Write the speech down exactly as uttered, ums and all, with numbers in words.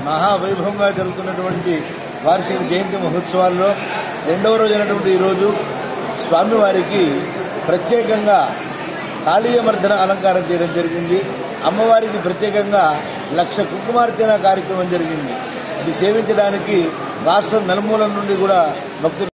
మహావైభవంగా జరుగుతున్నటువంటి వార్షిక జయంతి మహోత్సవాల్లో రెండవ రోజైనటువంటి ఈరోజు స్వామివారికి ప్రత్యేకంగా కాళీయమర్దన అలంకారం చేయడం జరిగింది. అమ్మవారికి ప్రత్యేకంగా లక్ష కుంకుమార్చన కార్యక్రమం జరిగింది. ఇది సేవించడానికి రాష్ట్రం నలుమూలల నుండి కూడా భక్తులు